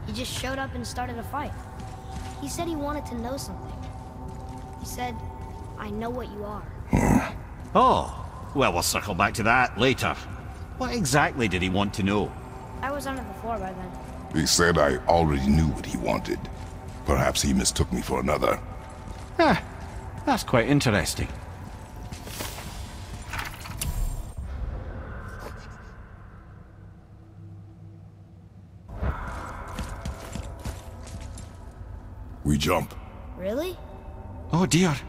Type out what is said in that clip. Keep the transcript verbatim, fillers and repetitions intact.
He just showed up and started a fight. He said he wanted to know something. He said, I know what you are. Oh, well, we'll circle back to that later. What exactly did he want to know? I was on it before by then. He said I already knew what he wanted. Perhaps he mistook me for another. Ah, that's quite interesting. We jump. Really? Oh dear.